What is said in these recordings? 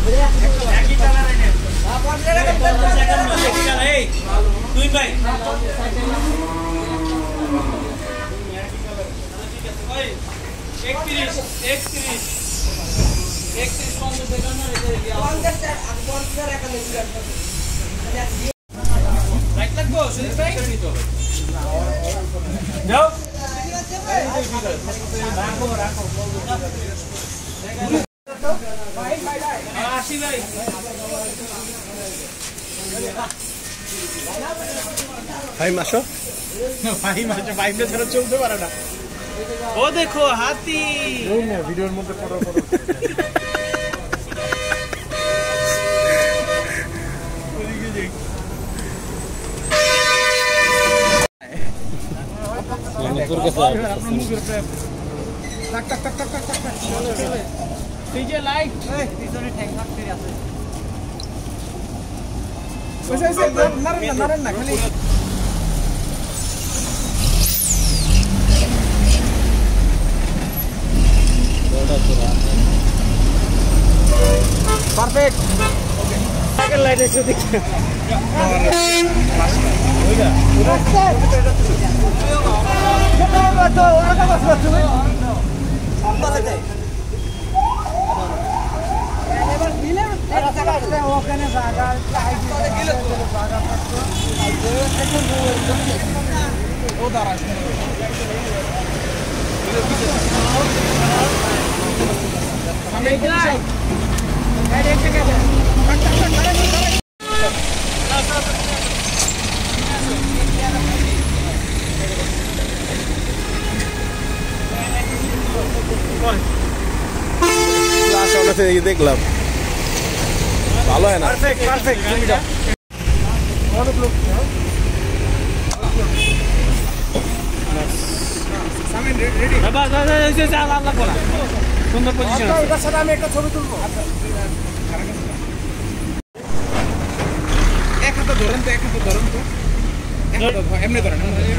একই কালার এনে এই তুই ভাই ওই 31 50 সেকেন্ড না রেখে দিয়া 50 টাকা রাইট লাগবো সুদীপ ভাই যাও রাখো রাখো ভাই ভাই আসি ভাই ভাই মাসো ভাই ছাড়া চলতে পারে না ও দেখো হাতি ভিডিওর মধ্যে photo Perfect. Second light is shooting. দেখলাম ভালো হয় না সুন্দর পজিশন আমি একটা ছবি তুলবো এক হাতে ধরেন তো এমনি ধরেন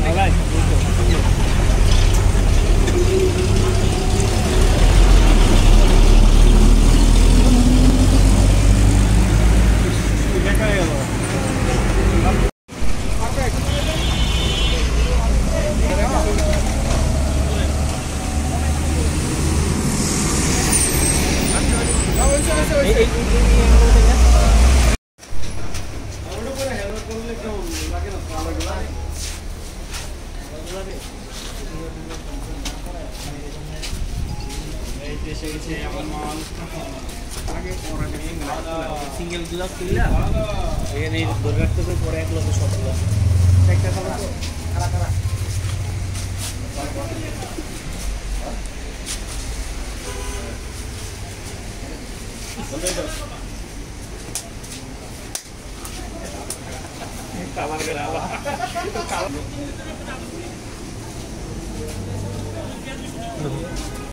সিঙ্গেল গ্লাস কিনলা এখানে ধরে রাখতে হবে পরে এক লোকে সব গ্লাস একটা খাবার খারা খারা কাবার গেলা